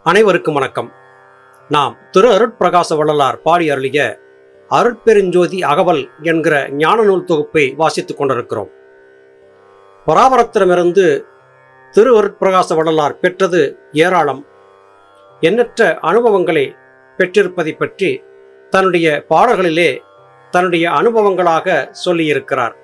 அனைவருக்கும் வணக்கம். நாம் திரு அருட்பிரகாச வள்ளலார் பாடி அருளிய அருட்பெருஞ்சோதி அகவல் என்கிற ஞான நூல் தொகுப்பை வாசித்துக் கொண்டிருக்கிறோம். பராபரத்திடமிருந்து திரு அருட்பிரகாச வள்ளலார் பெற்றது ஏராளம். எண்ணற்ற அனுபவங்களை பெற்றிருப்பதை பற்றி தன்னுடைய பாடல்களிலே தன்னுடைய அனுபவங்களாக சொல்லியிருக்கிறார்.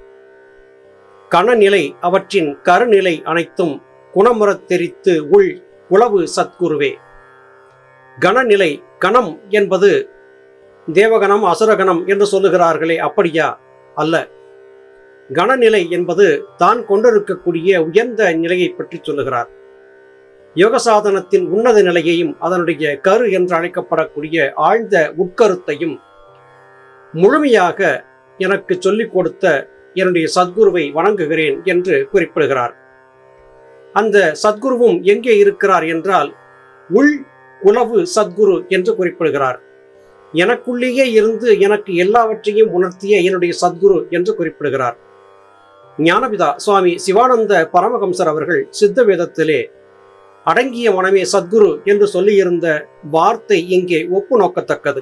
கணநிலை அவற்றின் கருநிலை அனைத்தும் குணமுறத் தெரித்து உள் உளவு சத்குருவே. கணநிலை, கணம் என்பது தேவகணம் அசுரகணம் என்று சொல்லுகிறார்களே, அப்படியா? அல்ல. கணநிலை என்பது தான் கொண்டிருக்கக்கூடிய உயர்ந்த நிலையை பற்றி சொல்லுகிறார். யோக சாதனத்தின் உன்னத நிலையையும் அதனுடைய கரு என்று அழைக்கப்படக்கூடிய ஆழ்ந்த உட்கருத்தையும் முழுமையாக எனக்கு சொல்லிக் கொடுத்த என்னுடைய சத்குருவை வணங்குகிறேன் என்று குறிப்பிடுகிறார். அந்த சத்குருவும் எங்கே இருக்கிறார் என்றால் உள் உளவு சத்குரு என்று குறிப்பிடுகிறார். எனக்குள்ளேயே இருந்து எனக்கு எல்லாவற்றையும் உணர்த்திய என்னுடைய சத்குரு என்று குறிப்பிடுகிறார். ஞானபிதா சுவாமி சிவானந்த பரமஹம்சர் அவர்கள் சித்த வேதத்திலே அடங்கிய மனமே சத்குரு என்று சொல்லியிருந்த வார்த்தை இங்கே ஒப்பு நோக்கத்தக்கது.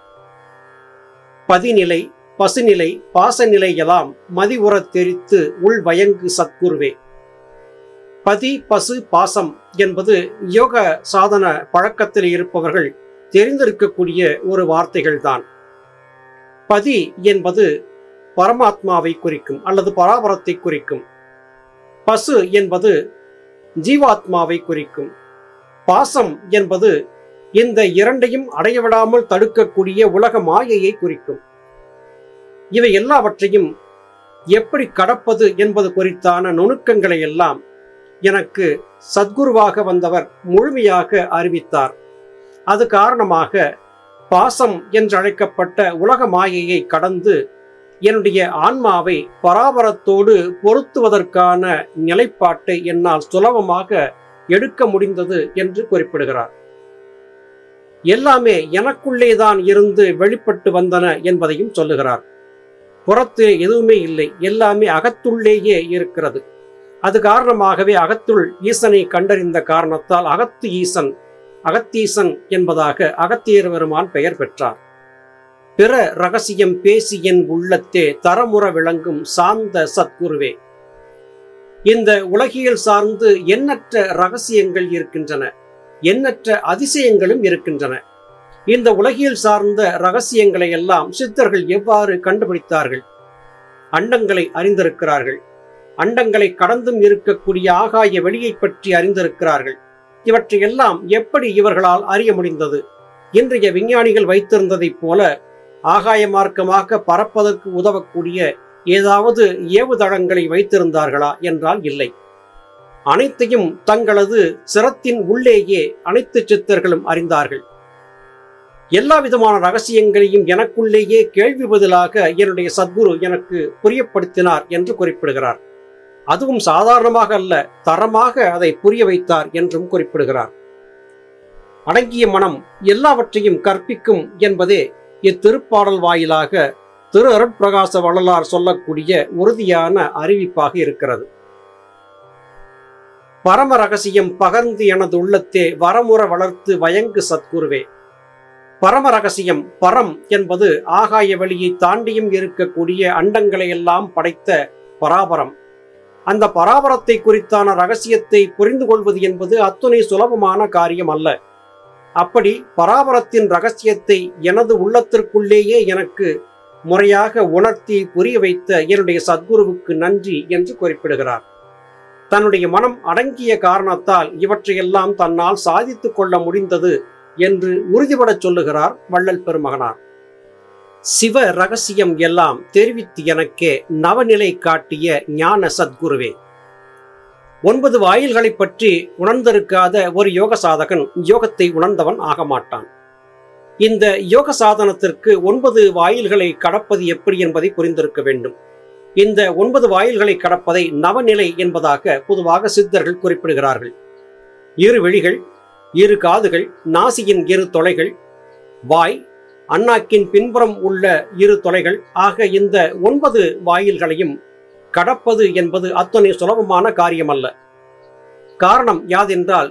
பதிநிலை, பசுநிலை, பாசநிலை எல்லாம் மதி உறத் தெரித்து உள் வயங்கு சத்குருவே. பதி, பசு, பாசம் என்பது யோக சாதன பழக்கத்தில் இருப்பவர்கள் தெரிந்திருக்கக்கூடிய ஒரு வார்த்தைகள் தான். பதி என்பது பரமாத்மாவை குறிக்கும் அல்லது பராபரத்தை குறிக்கும். பசு என்பது ஜீவாத்மாவை குறிக்கும். பாசம் என்பது இந்த இரண்டையும் அடையவிடாமல் தடுக்கக்கூடிய உலக மாயையை குறிக்கும். இவை எல்லாவற்றையும் எப்படி கடப்பது என்பது குறித்தான நுணுக்கங்களை எல்லாம் எனக்கு சத்குருவாக வந்தவர் முழுமையாக அறிவித்தார். அது காரணமாக பாசம் என்றழைக்கப்பட்ட உலக மாயையை கடந்து என்னுடைய ஆன்மாவை பராபரத்தோடு பொருத்துவதற்கான நிலைப்பாட்டை என்னால் சுலபமாக எடுக்க முடிந்தது என்று குறிப்பிடுகிறார். எல்லாமே எனக்குள்ளேதான் இருந்து வெளிப்பட்டு வந்தன என்பதையும் சொல்லுகிறார். புறத்து எதுவுமே இல்லை, எல்லாமே அகத்துள்ளேயே இருக்கிறது. அது காரணமாகவே அகத்துள் ஈசனை கண்டறிந்த காரணத்தால் அகத்து ஈசன், அகத்தீசன் என்பதாக அகத்தியர் பெருமான் பெயர் பெற்றார். பிற ரகசியம் பேசி என் உள்ளத்தே தரமுற விளங்கும் சார்ந்த சத்குருவே. இந்த உலகியல் சார்ந்து எண்ணற்ற ரகசியங்கள் இருக்கின்றன, எண்ணற்ற அதிசயங்களும் இருக்கின்றன. இந்த உலகியல் சார்ந்த ரகசியங்களை எல்லாம் சித்தர்கள் எவ்வாறு கண்டுபிடித்தார்கள்? அண்டங்களை அறிந்திருக்கிறார்கள். அண்டங்களை கடந்தும் இருக்கக்கூடிய ஆகாய வெளியை பற்றி அறிந்திருக்கிறார்கள். இவற்றையெல்லாம் எப்படி இவர்களால் அறிய முடிந்தது? இன்றைய விஞ்ஞானிகள் வைத்திருந்ததைப் போல ஆகாய மார்க்கமாக பறப்பதற்கு உதவக்கூடிய ஏதாவது ஏவுதளங்களை வைத்திருந்தார்களா என்றால் இல்லை. அனைத்தையும் தங்களது சிரத்தின் உள்ளேயே அனைத்து சித்தர்களும் அறிந்தார்கள். எல்லா விதமான ரகசியங்களையும் எனக்குள்ளேயே கேள்வி பதிலாக என்னுடைய சத்குரு எனக்கு புரியப்படுத்தினார் என்று குறிப்பிடுகிறார். அதுவும் சாதாரணமாக அல்ல, தரமாக அதை புரிய வைத்தார் என்றும் குறிப்பிடுகிறார். அடங்கிய மனம் எல்லாவற்றையும் கற்பிக்கும் என்பதே இத்திருப்பாடல் வாயிலாக திரு அருட்பிரகாச வள்ளலார் சொல்லக்கூடிய உறுதியான அறிவிப்பாக இருக்கிறது. பரம ரகசியம் பகர்ந்து எனது உள்ளத்தே வரமுற வளர்த்து வயங்கு சத்குருவே. பரம ரகசியம், பரம் என்பது ஆகாய வெளியை தாண்டியும் இருக்கக்கூடிய அண்டங்களை எல்லாம் படைத்த பராபரம். அந்த பராபரத்தை குறித்தான ரகசியத்தை புரிந்து கொள்வது என்பது அத்துணை சுலபமான காரியம் அல்ல. அப்படி பராபரத்தின் ரகசியத்தை எனது உள்ளத்திற்குள்ளேயே எனக்கு முறையாக உணர்த்தி புரிய வைத்த என்னுடைய சத்குருவுக்கு நன்றி என்று குறிப்பிடுகிறார். தன்னுடைய மனம் அடங்கிய காரணத்தால் இவற்றையெல்லாம் தன்னால் சாதித்துக் கொள்ள முடிந்தது என்று உறுதிபட சொல்லுகிறார் வள்ளல் பெருமகனார். சிவ ரகசியம் எல்லாம் தெரிவித்து எனக்கே நவநிலை காட்டிய ஞான சத்குருவே. 9 வாயில்களை பற்றி உணர்ந்திருக்காத ஒரு யோக சாதகன் யோகத்தை உணர்ந்தவன் ஆக மாட்டான். இந்த யோக சாதனத்திற்கு 9 வாயில்களை கடப்பது எப்படி என்பதை புரிந்திருக்க வேண்டும். இந்த 9 வாயில்களை கடப்பதை நவநிலை என்பதாக பொதுவாக சித்தர்கள் குறிப்பிடுகிறார்கள். 2 விழிகள், 2 காதுகள், நாசியின் 2 தொலைகள், வாய், அண்ணாக்கின் பின்புறம் உள்ள 2 தொலைகள் ஆக இந்த 9 வாயில்களையும் கடப்பது என்பது அத்தனை சுலபமான காரியமல்ல. காரணம் யாதென்றால்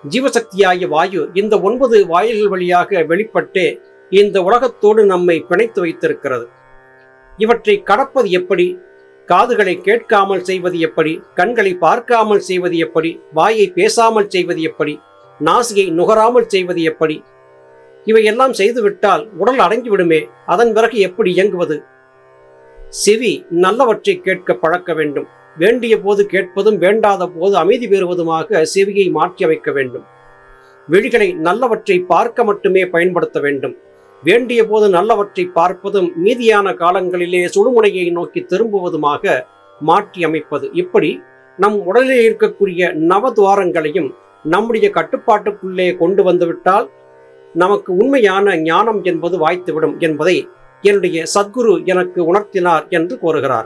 ஜீவசக்தியாகிய வாயு இந்த 9 வாயில்கள் வழியாக வெளிப்பட்டே இந்த உலகத்தோடு நம்மை பிணைத்து வைத்திருக்கிறது. இவற்றை கடப்பது எப்படி? காதுகளை கேட்காமல் செய்வது எப்படி? கண்களை பார்க்காமல் செய்வது எப்படி? வாயை பேசாமல் செய்வது எப்படி? நாசியை நுகராமல் செய்வது எப்படி? இவையெல்லாம் செய்துவிட்டால் உடல் அடங்கிவிடுமே. அதன் பிறகு எப்படி இயங்குவது? செவி நல்லவற்றை கேட்க பழக்க வேண்டும். வேண்டிய போது கேட்பதும் வேண்டாத போது அமைதி பெறுவதுமாக செவியை மாற்றி அமைக்க வேண்டும். விழிகளை நல்லவற்றை பார்க்க மட்டுமே பயன்படுத்த வேண்டும். வேண்டிய போது நல்லவற்றை பார்ப்பதும் மீதியான காலங்களிலே சுழுமுனையை நோக்கி திரும்புவதுமாக மாற்றி அமைப்பது. இப்படி நம் உடலில் இருக்கக்கூடிய நவதுவாரங்களையும் நம்முடைய கட்டுப்பாட்டுக்குள்ளே கொண்டு வந்துவிட்டால் நமக்கு உண்மையான ஞானம் என்பது வாய்த்துவிடும் என்பதை என்னுடைய சத்குரு எனக்கு உணர்த்தினார் என்று கூறுகிறார்.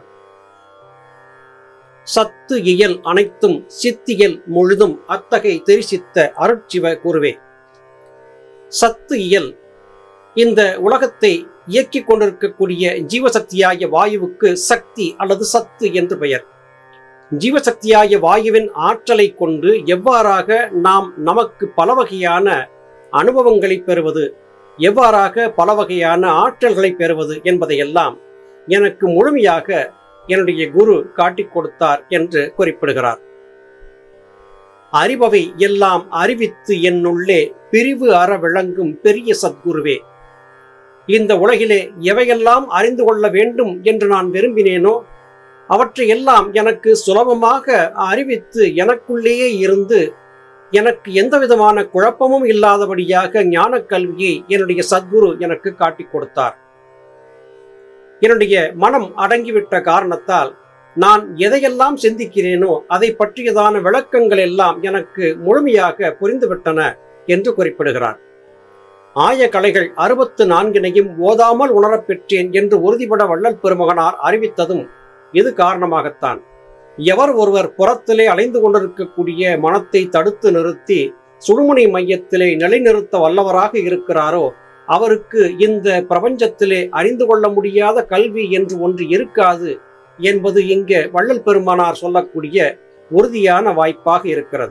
சத்து இயல் அனைத்தும் சித்தியல் முழுதும் அத்தகை தெரிசித்த அருட்சிவ குருவே. சத்து இயல் இந்த உலகத்தை இயக்கிக் கொண்டிருக்கக்கூடிய ஜீவசக்தியாகிய வாயுவுக்கு சக்தி அல்லது சத்து என்று பெயர். ஜீவசக்தியாகிய வாயுவின் ஆற்றலை கொண்டு எவ்வாறாக நாம் நமக்கு பல வகையான அனுபவங்களை பெறுவது, எவ்வாறாக பல வகையான ஆற்றல்களை பெறுவது என்பதையெல்லாம் எனக்கு முழுமையாக என்னுடைய குரு காட்டிக் கொடுத்தார் என்று குறிப்பிடுகிறார். அறிபவை எல்லாம் அறிவித்து என்னுள்ளே பிரிவு அற விளங்கும் பெரிய சத்குருவே. இந்த உலகிலே எவையெல்லாம் அறிந்து கொள்ள வேண்டும் என்று நான் விரும்பினேனோ அவற்றையெல்லாம் எனக்கு சுலபமாக அறிவித்து எனக்குள்ளேயே இருந்து எனக்கு எந்த விதமான குழப்பமும் இல்லாதபடியாக ஞான கல்வியை என்னுடைய சத்குரு எனக்கு காட்டிக் கொடுத்தார். என்னுடைய மனம் அடங்கிவிட்ட காரணத்தால் நான் எதையெல்லாம் சிந்திக்கிறேனோ அதை பற்றியதான விளக்கங்கள் எல்லாம் எனக்கு முழுமையாக புரிந்துவிட்டன என்று குறிப்பிடுகிறார். ஆய கலைகள் 64 ஓதாமல் உணரப் பெற்றேன் என்று உறுதிபட வள்ளல் பெருமகனார் அறிவித்ததும் இது காரணமாகத்தான். எவர் ஒருவர் புறத்திலே அலைந்து கொண்டிருக்கக்கூடிய மனத்தை தடுத்து நிறுத்தி சுழுமுனை மையத்திலே நிலைநிறுத்த வல்லவராக இருக்கிறாரோ அவருக்கு இந்த பிரபஞ்சத்திலே அறிந்து கொள்ள முடியாத கல்வி என்று ஒன்று இருக்காது என்பது இங்கே வள்ளல் பெருமானார் சொல்லக்கூடிய உறுதியான வாய்ப்பாக இருக்கிறது.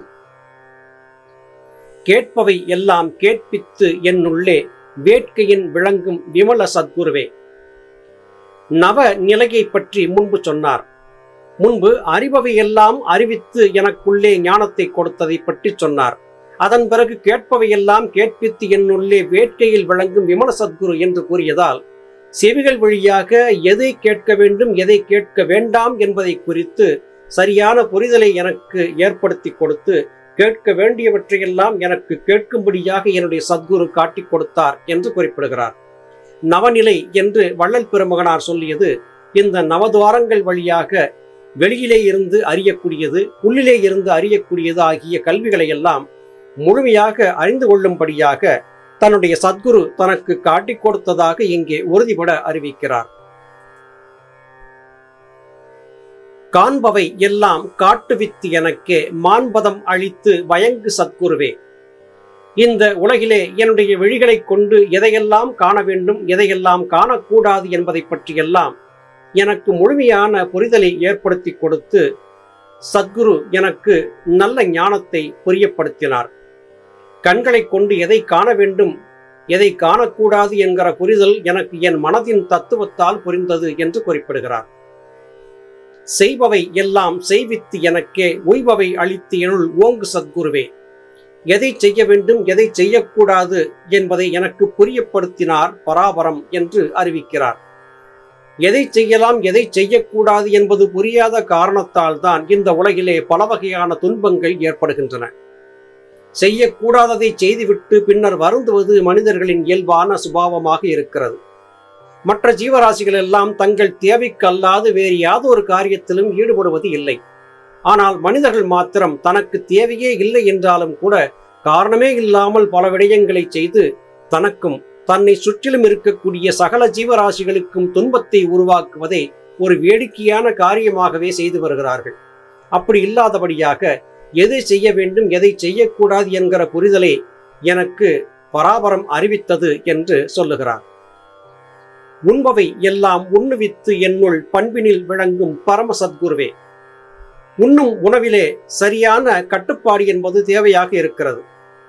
கேட்பவை எல்லாம் கேட்பித்து என்னுள்ளே வேட்கையின் விளங்கும் விமல சத்குருவே. நவ நிலையை பற்றி முன்பு சொன்னார். முன்பு அறிபவை எல்லாம் அறிவித்து எனக்குள்ளே ஞானத்தை கொடுத்ததை பற்றி சொன்னார். அதன் பிறகு கேட்பவையெல்லாம் கேட்பித்து என்னுள்ளே வேட்கையில் விளங்கும் விமல சத்குரு என்று கூறியதால் செவிகள் வழியாக எதை கேட்க வேண்டும் எதை கேட்க வேண்டாம் என்பதை குறித்து சரியான புரிதலை எனக்கு ஏற்படுத்தி கொடுத்து கேட்க வேண்டியவற்றையெல்லாம் எனக்கு கேட்கும்படியாக என்னுடைய சத்குரு காட்டிக் கொடுத்தார் என்று குறிப்பிடுகிறார். நவநிலை என்று வள்ளல் பெருமகனார் சொல்லியது இந்த நவதுவாரங்கள் வழியாக வெளியிலே இருந்து அறியக்கூடியது, உள்ளிலே இருந்து அறியக்கூடியது ஆகிய கல்விகளை எல்லாம் முழுமையாக அறிந்து கொள்ளும்படியாக தன்னுடைய சத்குரு தனக்கு காட்டிக் கொடுத்ததாக இங்கே உறுதிபட அறிவிக்கிறார். காண்பவை எல்லாம் காட்டுவித்து எனக்கே மான்பதம் அளித்து வயங்கு சத்குருவே. இந்த உலகிலே என்னுடைய விழிகளை கொண்டு எதையெல்லாம் காண வேண்டும் எதையெல்லாம் காணக்கூடாது என்பதை பற்றியெல்லாம் எனக்கு முழுமையான புரிதலை ஏற்படுத்தி கொடுத்து சத்குரு எனக்கு நல்ல ஞானத்தை புரியப்படுத்தினார். கண்களை கொண்டு எதை காண வேண்டும் எதை காணக்கூடாது என்கிற புரிதல் எனக்கு என் மனதின் தத்துவத்தால் புரிந்தது என்று குறிப்பிடுகிறார். செய்பவை எல்லாம் செய்வித்து எனக்கே உய்பவை அளித்து எனுள் ஓங்கு சத்குருவே. எதை செய்ய வேண்டும் எதை செய்யக்கூடாது என்பதை எனக்கு புரியப்படுத்தினார் பராபரம் என்று அறிவிக்கிறார். எதை செய்யலாம் எதை செய்யக்கூடாது என்பது புரியாத காரணத்தால் தான் இந்த உலகிலே பல வகையான துன்பங்கள் ஏற்படுகின்றன. செய்யக்கூடாததை செய்துவிட்டு பின்னர் வருந்துவது மனிதர்களின் இயல்பான சுபாவமாக இருக்கிறது. மற்ற ஜீவராசிகள் எல்லாம் தங்கள் தேவைக்கு அல்லாது வேறு யாதொரு காரியத்திலும் ஈடுபடுவது இல்லை. ஆனால் மனிதர்கள் மாத்திரம் தனக்கு தேவையே இல்லை என்றாலும் கூட காரணமே இல்லாமல் பல விடயங்களை செய்து தனக்கும் தன்னை சுற்றிலும் இருக்கக்கூடிய சகல ஜீவராசிகளுக்கும் துன்பத்தை உருவாக்குவதை ஒரு வேடிக்கையான காரியமாகவே செய்து வருகிறார்கள். அப்படி இல்லாதபடியாக எதை செய்ய வேண்டும் எதை செய்யக்கூடாது என்கிற புரிதலை எனக்கு பராபரம் அறிவித்தது என்று சொல்லுகிறார். உண்பவை எல்லாம் உண்ணுவித்து என்னுள் பண்பினில் விளங்கும் பரம சத்குருவே. உண்ணும் உணவிலே சரியான கட்டுப்பாடு என்பது தேவையாக இருக்கிறது.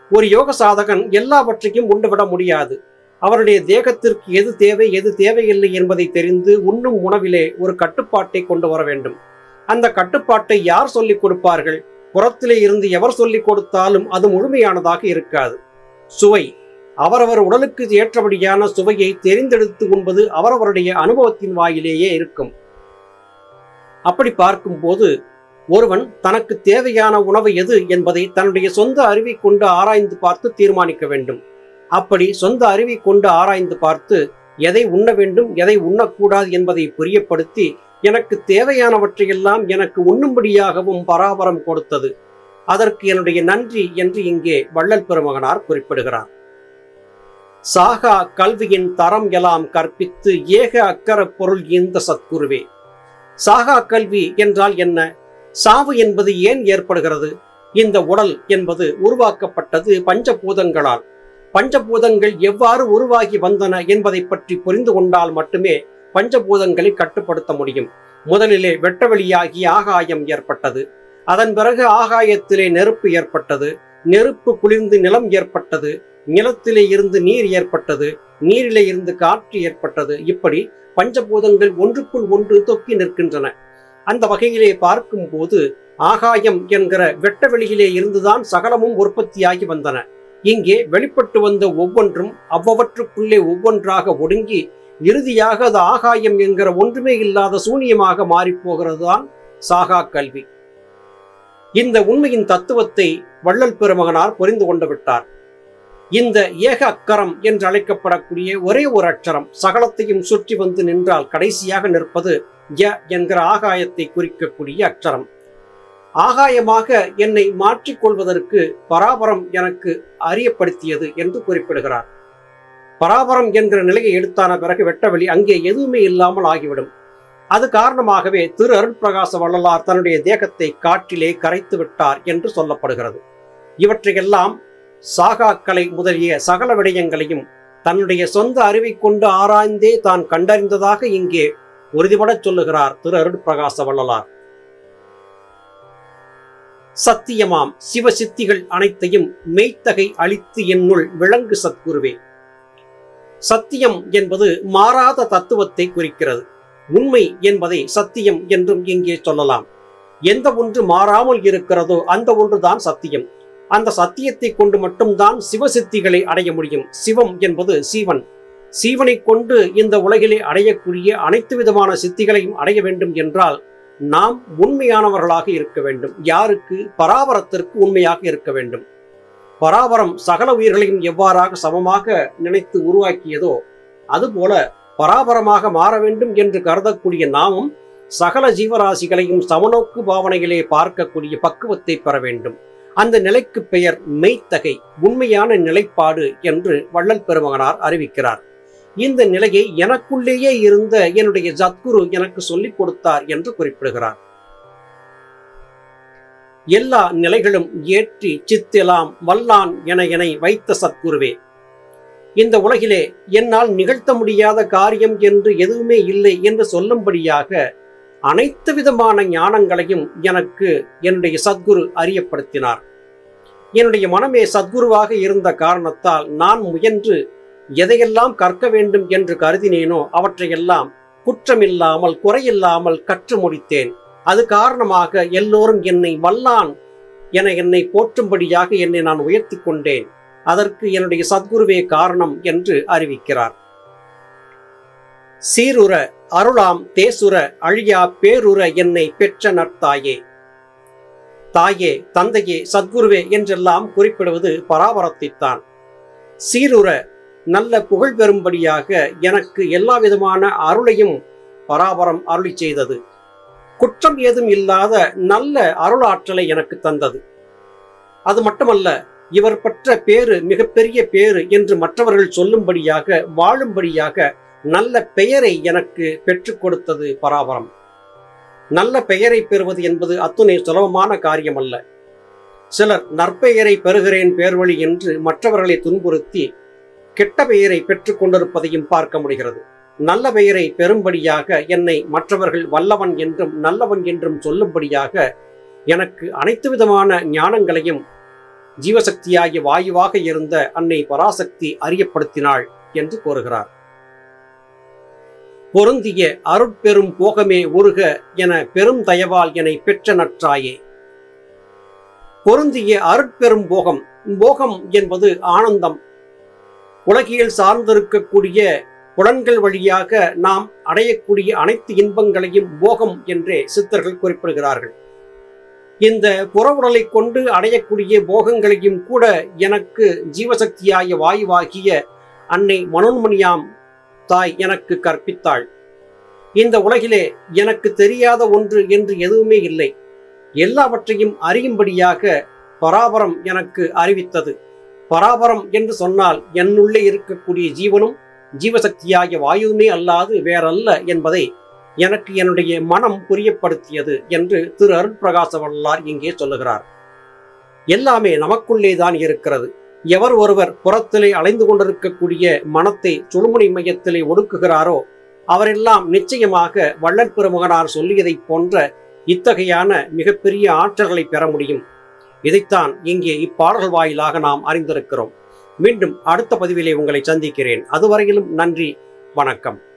ஒரு யோக சாதகன் எல்லாவற்றையும் உண்டுவிட முடியாது. அவருடைய தேகத்திற்கு எது தேவை எது தேவையில்லை என்பதை தெரிந்து உண்ணும் உணவிலே ஒரு கட்டுப்பாட்டை கொண்டு வர வேண்டும். அந்த கட்டுப்பாட்டை யார் சொல்லிக் கொடுப்பார்கள்? புறத்திலே இருந்து எவர் சொல்லிக் கொடுத்தாலும் அது முழுமையானதாக இருக்காது. சுவை, அவரவர் உடலுக்கு ஏற்றபடியான சுவையை தெரிந்தெடுத்து உண்பது அவரவருடைய அனுபவத்தின் வாயிலேயே இருக்கும். அப்படி பார்க்கும்போது ஒருவன் தனக்கு தேவையான உணவு எது என்பதை தன்னுடைய சொந்த அறிவை கொண்டு ஆராய்ந்து பார்த்து தீர்மானிக்க வேண்டும். அப்படி சொந்த அறிவை கொண்டு ஆராய்ந்து பார்த்து எதை உண்ண வேண்டும் எதை உண்ணக்கூடாது என்பதை புரியப்படுத்தி எனக்கு தேவையானவற்றையெல்லாம் எனக்கு உண்ணும்படியாகவும் பராபரம் கொடுத்தது. அதற்கு என்னுடைய நன்றி என்று இங்கே வள்ளல் பெருமகனார் குறிப்பிடுகிறார். சாகா கல்வியின் தரம் எல்லாம் கற்பித்து ஏக அக்கர பொருள் இந்த சத்குருவே. சாகா கல்வி என்றால் என்ன? சாவு என்பது ஏன் ஏற்படுகிறது? இந்த உடல் என்பது உருவாக்கப்பட்டது பஞ்சபூதங்களால். பஞ்சபூதங்கள் எவ்வாறு உருவாகி வந்தன என்பதை பற்றி புரிந்து கொண்டால் மட்டுமே பஞ்சபூதங்களை கட்டுப்படுத்த முடியும். முதலிலே வெட்டவெளியாகி ஆகாயம் ஏற்பட்டது. அதன் பிறகு ஆகாயத்திலே நெருப்பு ஏற்பட்டது. நெருப்பு குளிர்ந்து நிலம் ஏற்பட்டது. நிலத்திலே இருந்து நீர் ஏற்பட்டது. நீரிலே இருந்து காற்று ஏற்பட்டது. இப்படி பஞ்சபூதங்கள் ஒன்றுக்குள் ஒன்று தொக்கி நிற்கின்றன. அந்த வகையிலே பார்க்கும் போது ஆகாயம் என்கிற வெட்டவெளியிலே இருந்துதான் சகலமும் உற்பத்தியாகி வந்தன. இங்கே வெளிப்பட்டு வந்த ஒவ்வொன்றும் அவ்வவற்றுக்குள்ளே ஒவ்வொன்றாக ஒடுங்கி இறுதியாக அது ஆகாயம் என்கிற ஒன்றுமே இல்லாத சூனியமாக மாறிப்போகிறதுதான் சாகா கல்வி. இந்த உண்மையின் தத்துவத்தை வள்ளல் பெருமகனார் புரிந்து கொண்டு விட்டார். இந்த ஏக அக்கரம் என்று அழைக்கப்படக்கூடிய ஒரே ஒரு அக்ஷரம் சகலத்தையும் சுற்றி வந்து நின்றால் கடைசியாக நிற்பது ய என்கிற ஆகாயத்தை குறிக்கக்கூடிய அக்ஷரம். ஆகாயமாக என்னை மாற்றிக்கொள்வதற்கு பராபரம் எனக்கு அறியப்படுத்தியது என்று குறிப்பிடுகிறார். பராபரம் என்கிற நிலையை எடுத்தான பிறகு வெட்டவெளி அங்கே எதுவுமே இல்லாமல் ஆகிவிடும். அது காரணமாகவே திரு அருட்பிரகாச வள்ளலார் தன்னுடைய தேகத்தை காற்றிலே கரைத்து விட்டார் என்று சொல்லப்படுகிறது. இவற்றையெல்லாம் சாகாக்களை முதலிய சகல விடயங்களையும் தன்னுடைய சொந்த அறிவை கொண்டு ஆராய்ந்தே தான் கண்டறிந்ததாக இங்கே உறுதிபட சொல்லுகிறார் திரு அருட்பிரகாச வள்ளலார். சத்தியமாம் சிவசித்திகள் அனைத்தையும் மெய்த்தகை அளித்து என்னுள் விளங்கு சத்குருவே. சத்தியம் என்பது மாறாத தத்துவத்தை குறிக்கிறது. உண்மை என்பதை சத்தியம் என்றும் இங்கே சொல்லலாம். எந்த ஒன்று மாறாமல் இருக்கிறதோ அந்த ஒன்றுதான் சத்தியம். அந்த சத்தியத்தை கொண்டு மட்டும்தான் சிவசித்திகளை அடைய முடியும். சிவம் என்பது சீவன். சீவனை கொண்டு இந்த உலகிலே அடையக்கூடிய அனைத்து விதமான சித்திகளையும் அடைய வேண்டும் என்றால் நாம் உண்மையானவர்களாக இருக்க வேண்டும். யாருக்கு? பராபரத்திற்கு உண்மையாக இருக்க வேண்டும். பராபரம் சகல உயிர்களையும் எவ்வாறாக சமமாக நினைத்து உருவாக்கியதோ அதுபோல பராபரமாக மாற வேண்டும் என்று கருதக்கூடிய நாமும் சகல ஜீவராசிகளையும் சமநோக்கு பாவனையிலே பார்க்கக்கூடிய பக்குவத்தை பெற வேண்டும். அந்த நிலைக்கு பெயர் மெய்த்தகை, உண்மையான நிலைப்பாடு என்று வள்ளல் பெருமகனார் அறிவிக்கிறார். இந்த நிலையை எனக்குள்ளேயே இருந்த என்னுடைய சத்குரு எனக்கு சொல்லிக் கொடுத்தார் என்று குறிப்பிடுகிறார். எல்லா நிலைகளும் ஏற்றி சித்தெலாம் வல்லான் என என்னை வைத்த சத்குருவே. இந்த உலகிலே என்னால் நிகழ்த்த முடியாத காரியம் என்று எதுவுமே இல்லை என்று சொல்லும்படியாக அனைத்து விதமான ஞானங்களையும் எனக்கு என்னுடைய சத்குரு அறியப்படுத்தினார். என்னுடைய மனமே சத்குருவாக இருந்த காரணத்தால் நான் முயன்று எதையெல்லாம் கற்க வேண்டும் என்று கருதினேனோ அவற்றையெல்லாம் குற்றமில்லாமல் குறையில்லாமல் கற்று முடித்தேன். அது காரணமாக எல்லோரும் என்னை வல்லான் என என்னை போற்றும்படியாக என்னை நான் உயர்த்தி கொண்டேன். அதற்கு என்னுடைய சத்குருவே காரணம் என்று அறிவிக்கிறார். சீருற அருளாம் தேசுர அழியா பேருற என்னை பெற்ற நற்தாயே. தாயே, தந்தையே, சத்குருவே என்றெல்லாம் குறிப்பிடுவது பராபரத்தைத்தான். சீருற நல்ல புகழ் பெறும்படியாக எனக்கு எல்லா விதமான அருளையும் பராபரம் அருளி செய்தது. குற்றம் ஏதும் இல்லாத நல்ல அருளாற்றலை எனக்கு தந்தது. அது மட்டுமல்ல, இவர் பெற்ற பேரு மிகப்பெரிய பேரு என்று மற்றவர்கள் சொல்லும்படியாக வாழும்படியாக நல்ல பெயரை எனக்கு பெற்றுக் கொடுத்தது பராபரம். நல்ல பெயரை பெறுவது என்பது அத்துணை சுலபமான காரியம் அல்ல. சிலர் நற்பெயரை பெறுகிறேன் பேர்வழி என்று மற்றவர்களை துன்புறுத்தி கெட்ட பெயரை பெற்றுக் கொண்டிருப்பதையும் பார்க்க முடிகிறது. நல்ல பெயரை பெறும்படியாக என்னை மற்றவர்கள் வல்லவன் என்றும் நல்லவன் என்றும் சொல்லும்படியாக எனக்கு அனைத்து விதமான ஞானங்களையும் ஜீவசக்தியாகிய வாயுவாக இருந்த அன்னை பராசக்தி அறியப்படுத்தினாள் என்று கூறுகிறார். பொருந்திய அருட்பெரும் போகமே உருக என பெரும் தயவால் என்னை பெற்ற நற்றாயே. பொருந்திய அருட்பெரும் போகம், போகம் என்பது ஆனந்தம். உலகியல் சார்ந்திருக்கக்கூடிய புலன்கள் வழியாக நாம் அடையக்கூடிய அனைத்து இன்பங்களையும் போகம் என்றே சித்தர்கள் குறிப்பிடுகிறார்கள். இந்த புற உடலை கொண்டு அடையக்கூடிய போகங்களையும் கூட எனக்கு ஜீவசக்தியாய வாயுவாகிய அன்னை மனோன்மணியாம் தாய் எனக்கு கற்பித்தாள். இந்த உலகிலே எனக்கு தெரியாத ஒன்று என்று எதுவுமே இல்லை. எல்லாவற்றையும் அறியும்படியாக பராபரம் எனக்கு அறிவித்தது. பராபரம் என்று சொன்னால் என்னுள்ளே இருக்கக்கூடிய ஜீவனும் ஜீவசக்தியாகிய வாயுவுமே அல்லாது வேறல்ல என்பதை எனக்கு என்னுடைய மனம் புரியப்படுத்தியது என்று திரு அருட்பிரகாச வள்ளலார் இங்கே சொல்லுகிறார். எல்லாமே நமக்குள்ளேதான் இருக்கிறது. எவர் ஒருவர் புறத்திலே அலைந்து கொண்டிருக்கக்கூடிய மனத்தை சுழுமுனை மையத்திலே ஒடுக்குகிறாரோ அவரெல்லாம் நிச்சயமாக வள்ளற் பெருமகனார் சொல்லியதைப் போன்ற இத்தகையான மிகப்பெரிய ஆற்றல்களை பெற முடியும். இதைத்தான் இங்கே இப்பாடல்கள் வாயிலாக நாம் அறிந்திருக்கிறோம். மீண்டும் அடுத்த பதிவிலே உங்களை சந்திக்கிறேன். அதுவரையிலும் நன்றி, வணக்கம்.